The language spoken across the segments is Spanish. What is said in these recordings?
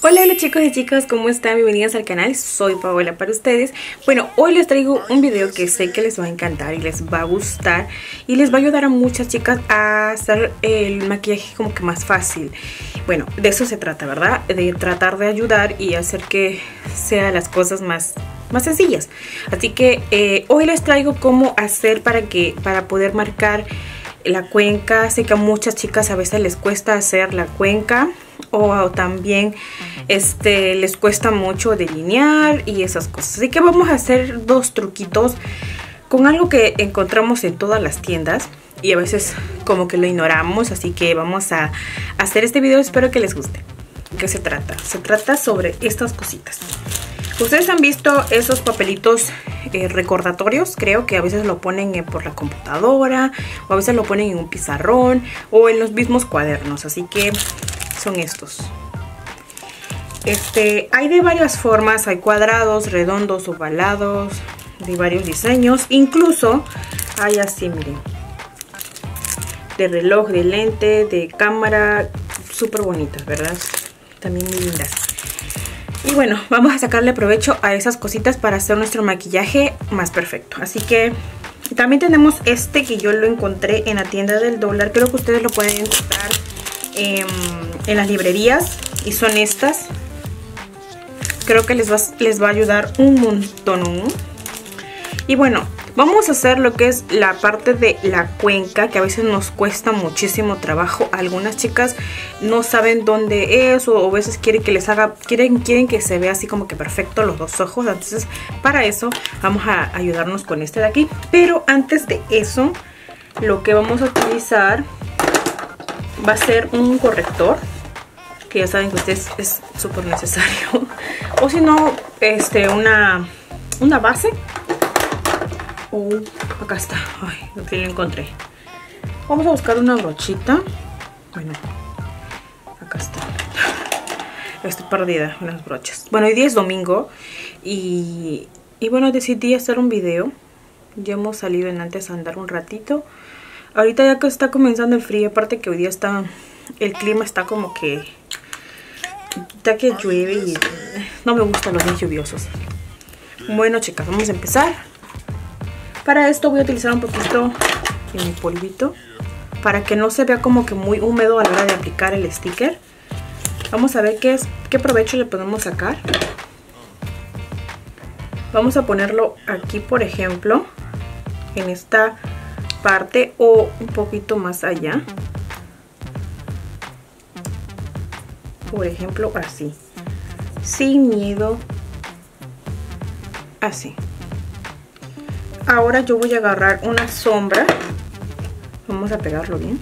Hola, hola chicos y chicas, ¿cómo están? Bienvenidos al canal, soy Paola para ustedes. Bueno, hoy les traigo un video que sé que les va a encantar y les va a gustar y les va a ayudar a muchas chicas a hacer el maquillaje como que más fácil. Bueno, de eso se trata, ¿verdad? De tratar de ayudar y hacer que sean las cosas más sencillas. Así que hoy les traigo cómo hacer para poder marcar la cuenca. Sé que a muchas chicas a veces les cuesta hacer la cuenca o también les cuesta mucho delinear y esas cosas. Así que vamos a hacer dos truquitos con algo que encontramos en todas las tiendas y a veces como que lo ignoramos. Así que vamos a hacer este video, espero que les guste. ¿De qué se trata? Se trata sobre estas cositas. Ustedes han visto esos papelitos recordatorios, creo que a veces lo ponen por la computadora o a veces lo ponen en un pizarrón o en los mismos cuadernos, así que son estos. Hay de varias formas, hay cuadrados, redondos, ovalados, de varios diseños, incluso hay así, miren, de reloj, de lente, de cámara, súper bonitas, ¿verdad? También muy lindas. Y bueno, vamos a sacarle provecho a esas cositas para hacer nuestro maquillaje más perfecto. Así que también tenemos que yo lo encontré en la tienda del dólar. Creo que ustedes lo pueden encontrar en las librerías. Y son estas. Creo que les va a ayudar un montón. Y bueno, vamos a hacer lo que es la parte de la cuenca, que a veces nos cuesta muchísimo trabajo. Algunas chicas no saben dónde es o a veces quieren que les haga, quieren que se vea así como que perfecto los dos ojos. Entonces para eso vamos a ayudarnos con este de aquí. Pero antes de eso, lo que vamos a utilizar va a ser un corrector, que ya saben que ustedes es súper necesario. O si no, una base. Acá está. Ay, lo que lo encontré. Vamos a buscar una brochita. Bueno, acá está. Estoy perdida en las brochas. Bueno, hoy día es domingo y bueno, decidí hacer un video. Ya hemos salido antes a andar un ratito. Ahorita ya que está comenzando el frío, aparte que hoy día el clima está como que ya que llueve y no me gustan los días lluviosos. Bueno, chicas, vamos a empezar. Para esto voy a utilizar un poquito de mi polvito para que no se vea como que muy húmedo a la hora de aplicar el sticker. Vamos a ver qué provecho le podemos sacar. Vamos a ponerlo aquí, por ejemplo, en esta parte o un poquito más allá. Por ejemplo, así. Sin miedo. Así. Ahora yo voy a agarrar una sombra. Vamos a pegarlo bien.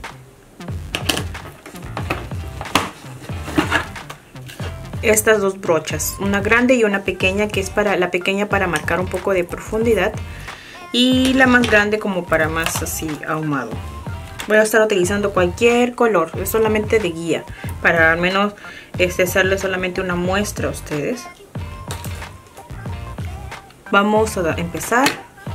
Estas dos brochas, una grande y una pequeña, que es para la pequeña para marcar un poco de profundidad y la más grande como para más así ahumado. Voy a estar utilizando cualquier color, es solamente de guía, para al menos hacerle solamente una muestra a ustedes. Vamos a empezar.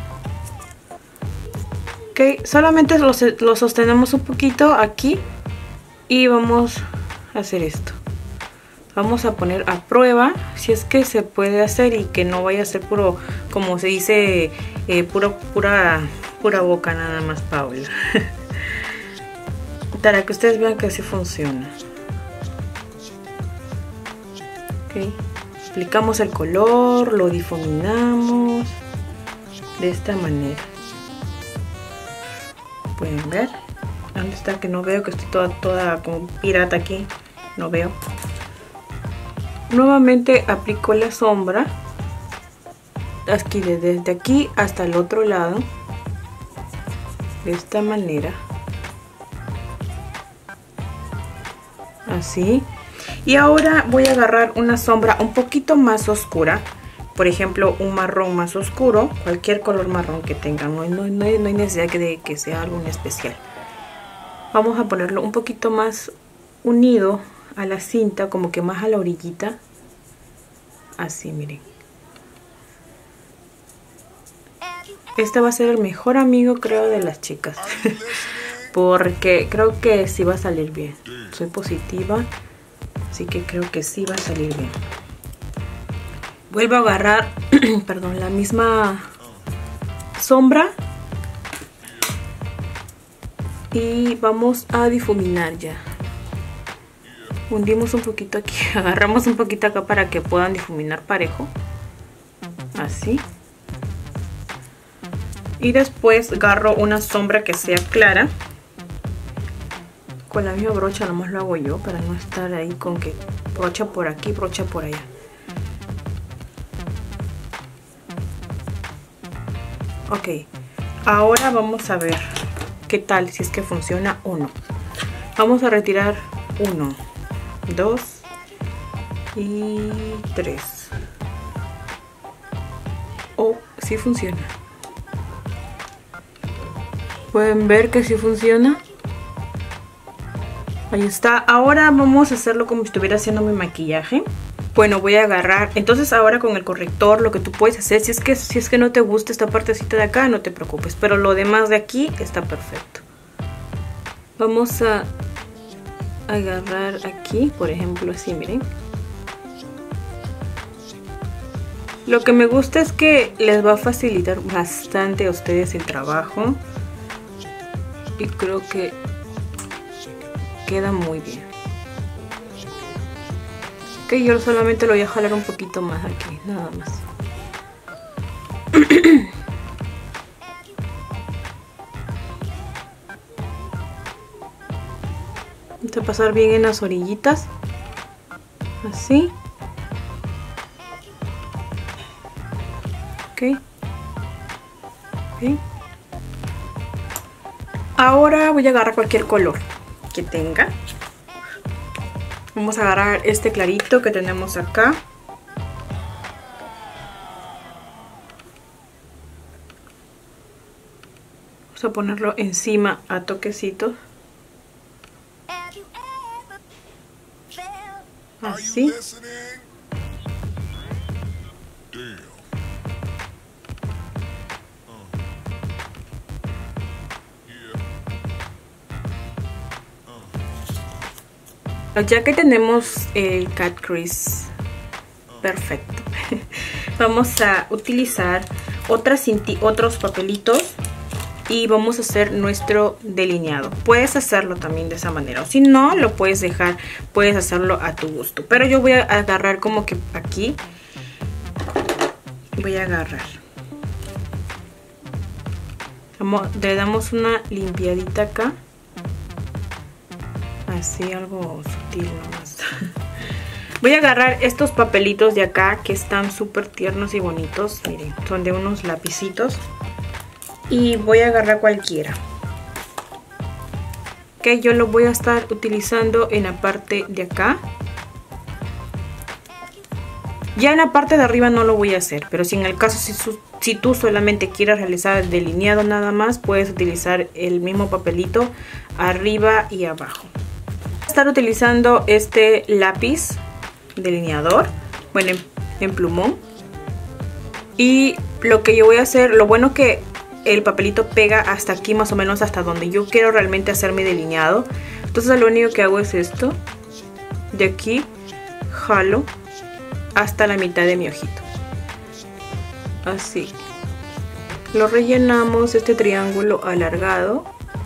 Ok, solamente lo sostenemos un poquito aquí y vamos a hacer esto. Vamos a poner a prueba si es que se puede hacer y que no vaya a ser puro, como se dice, pura boca nada más, Paula. Para que ustedes vean que así funciona. Ok, aplicamos el color, lo difuminamos de esta manera. Pueden ver. ¿Dónde está? Que no veo, que estoy toda como pirata aquí. No veo. Nuevamente aplico la sombra. Aquí, desde aquí hasta el otro lado. De esta manera. Así. Y ahora voy a agarrar una sombra un poquito más oscura. Por ejemplo, un marrón más oscuro, cualquier color marrón que tengan, no hay necesidad de que sea algo en especial. Vamos a ponerlo un poquito más unido a la cinta, como que más a la orillita. Así, miren. Este va a ser el mejor amigo, creo, de las chicas. Porque creo que sí va a salir bien. Soy positiva. así que creo que sí va a salir bien. Vuelvo a agarrar perdón, la misma sombra y vamos a difuminar ya. Hundimos un poquito aquí, agarramos un poquito acá para que puedan difuminar parejo, así. Y después agarro una sombra que sea clara. Con la misma brocha nomás lo hago yo para no estar ahí con que brocha por aquí, brocha por allá. Ok, ahora vamos a ver qué tal, si es que funciona o no. Vamos a retirar 1, 2 y 3. Oh, sí funciona. ¿Pueden ver que sí funciona? Ahí está. Ahora vamos a hacerlo como si estuviera haciendo mi maquillaje. Bueno, voy a agarrar. Entonces ahora con el corrector lo que tú puedes hacer, si es que no te gusta esta partecita de acá, no te preocupes. Pero lo demás de aquí está perfecto. Vamos a agarrar aquí, por ejemplo, así, miren. Lo que me gusta es que les va a facilitar bastante a ustedes el trabajo. Y creo que queda muy bien. Ok, yo solamente lo voy a jalar un poquito más aquí, nada más. Vamos a pasar bien en las orillitas. Así. Ok. Ok. Ahora voy a agarrar cualquier color que tenga. Vamos a agarrar este clarito que tenemos acá. Vamos a ponerlo encima a toquecitos. Así. Ya que tenemos el cat crease perfecto, vamos a utilizar otros papelitos y vamos a hacer nuestro delineado. Puedes hacerlo también de esa manera, o si no, lo puedes dejar, puedes hacerlo a tu gusto. Pero yo voy a agarrar como que aquí, voy a agarrar. Le damos una limpiadita acá. Así, algo sutil nomás. Voy a agarrar estos papelitos de acá que están súper tiernos y bonitos. Miren, son de unos lapicitos. Y voy a agarrar cualquiera. Que yo lo voy a estar utilizando en la parte de acá. Ya en la parte de arriba no lo voy a hacer. Pero si en el caso, si tú solamente quieres realizar el delineado nada más, puedes utilizar el mismo papelito arriba y abajo. Estar utilizando este lápiz delineador, bueno, en plumón, y lo que yo voy a hacer, lo bueno que el papelito pega hasta aquí, más o menos hasta donde yo quiero realmente hacer mi delineado. Entonces lo único que hago es esto, de aquí jalo hasta la mitad de mi ojito, así lo rellenamos, este triángulo alargado,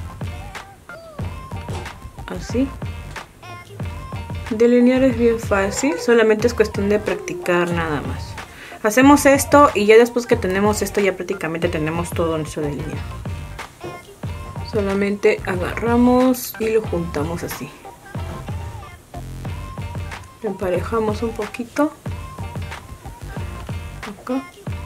así. Delinear es bien fácil, solamente es cuestión de practicar nada más. Hacemos esto y ya después que tenemos esto ya prácticamente tenemos todo nuestro delineado. Solamente agarramos y lo juntamos así. Lo emparejamos un poquito. Acá.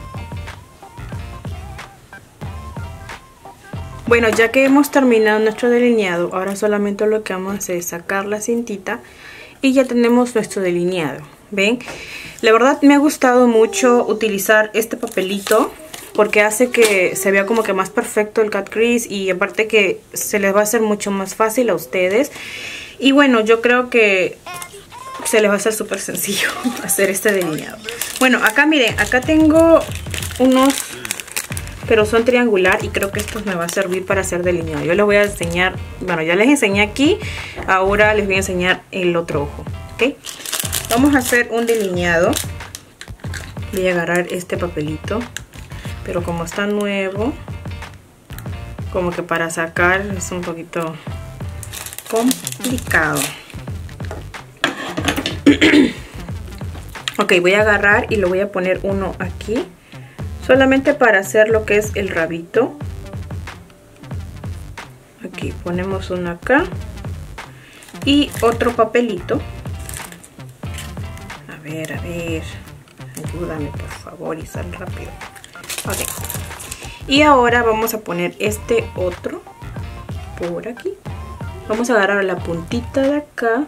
Bueno, ya que hemos terminado nuestro delineado, ahora solamente lo que vamos a hacer es sacar la cintita. Y ya tenemos nuestro delineado, ¿ven? La verdad me ha gustado mucho utilizar este papelito porque hace que se vea como que más perfecto el cat crease y aparte que se les va a hacer mucho más fácil a ustedes. Y bueno, yo creo que se les va a hacer súper sencillo hacer este delineado. Bueno, acá miren, acá tengo unos, pero son triangular y creo que estos me va a servir para hacer delineado. Yo les voy a enseñar, bueno, ya les enseñé aquí, ahora les voy a enseñar el otro ojo. ¿ok? Vamos a hacer un delineado. Voy a agarrar este papelito, pero como está nuevo, como que para sacar es un poquito complicado. Ok, voy a agarrar y lo voy a poner uno aquí, solamente para hacer lo que es el rabito. Aquí ponemos uno acá y otro papelito. A ver, ayúdame por favor y sal rápido. Ok, y ahora vamos a poner este otro por aquí. Vamos a agarrar la puntita de acá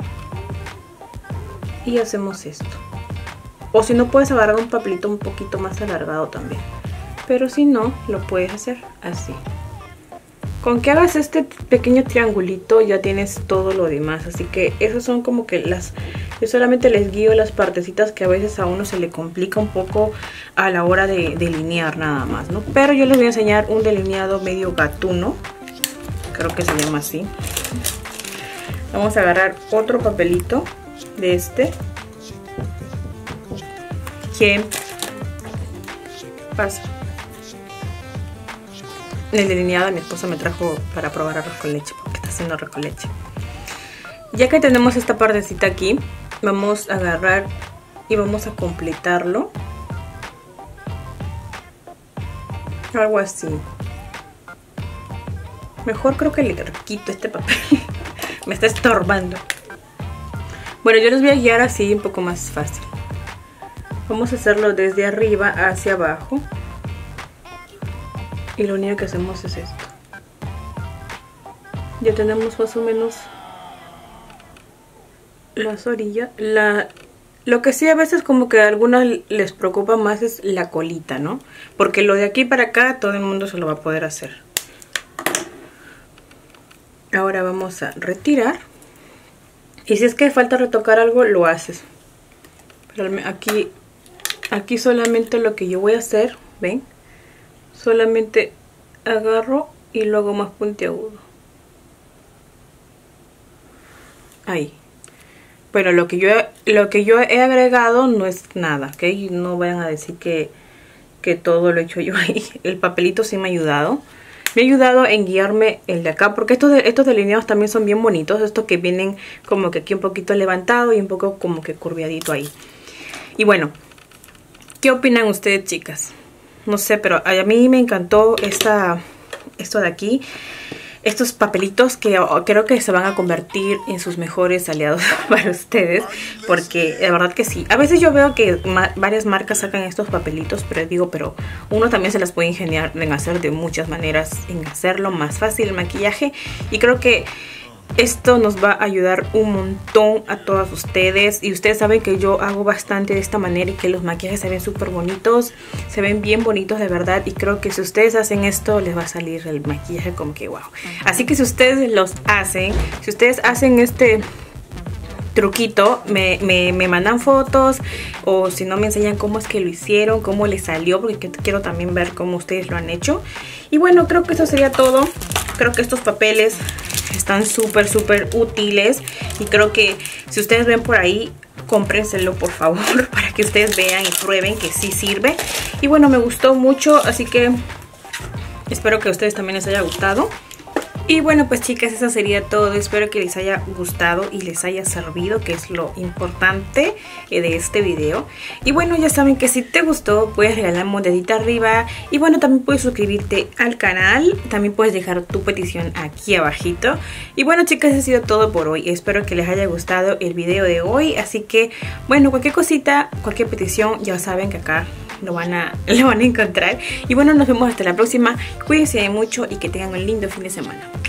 y hacemos esto. O si no, puedes agarrar un papelito un poquito más alargado también, pero si no, lo puedes hacer así. Con que hagas este pequeño triangulito ya tienes todo lo demás. Así que esos son como que yo solamente les guío las partecitas que a veces a uno se le complica un poco a la hora de delinear nada más, ¿no? Pero yo les voy a enseñar un delineado medio gatuno, creo que se llama así. Vamos a agarrar otro papelito de este. ¿Qué pasa? El delineado mi esposa me trajo para probar arroz con leche, porque está haciendo arroz con leche. Ya que tenemos esta partecita aquí, vamos a agarrar y vamos a completarlo. Algo así. Mejor creo que le quito este papel. Me está estorbando. Bueno, yo les voy a guiar así un poco más fácil. Vamos a hacerlo desde arriba hacia abajo. Y lo único que hacemos es esto. Ya tenemos más o menos las orillas. Lo que sí a veces como que a algunos les preocupa más es la colita, ¿no? Porque lo de aquí para acá todo el mundo se lo va a poder hacer. Ahora vamos a retirar. Y si es que falta retocar algo, lo haces. Pero aquí solamente lo que yo voy a hacer, ¿ven? Solamente agarro y lo hago más puntiagudo. Ahí. Pero lo que yo he agregado no es nada, ¿ok? No vayan a decir que todo lo he hecho yo ahí. El papelito sí me ha ayudado. Me ha ayudado en guiarme el de acá, porque estos delineados también son bien bonitos. Estos que vienen como que aquí un poquito levantado y un poco como que curviadito ahí. Y bueno, ¿qué opinan ustedes, chicas? No sé, pero a mí me encantó esto de aquí. Estos papelitos que creo que se van a convertir en sus mejores aliados para ustedes. Porque de verdad que sí. A veces yo veo que varias marcas sacan estos papelitos. Pero uno también se las puede ingeniar en hacer de muchas maneras. En hacerlo más fácil el maquillaje. Y creo que esto nos va a ayudar un montón a todas ustedes. Y ustedes saben que yo hago bastante de esta manera y que los maquillajes se ven súper bonitos. Se ven bien bonitos de verdad. Y creo que si ustedes hacen esto, les va a salir el maquillaje como que wow. Así que si ustedes si ustedes hacen este truquito, me mandan fotos. O si no, me enseñan cómo es que lo hicieron, cómo les salió, porque quiero también ver cómo ustedes lo han hecho. Y bueno, creo que eso sería todo. Creo que estos papeles están súper útiles. Y creo que si ustedes ven por ahí, cómprenselo por favor, para que ustedes vean y prueben que sí sirve. Y bueno, me gustó mucho, así que espero que a ustedes también les haya gustado. Y bueno, pues chicas, eso sería todo. Espero que les haya gustado y les haya servido, que es lo importante de este video. Y bueno, ya saben que si te gustó, puedes regalar monedita arriba. Y bueno, también puedes suscribirte al canal. También puedes dejar tu petición aquí abajito. Y bueno, chicas, eso ha sido todo por hoy. Espero que les haya gustado el video de hoy. Así que, bueno, cualquier cosita, cualquier petición, ya saben que acá lo van a encontrar. Y bueno, nos vemos hasta la próxima. Cuídense mucho y que tengan un lindo fin de semana.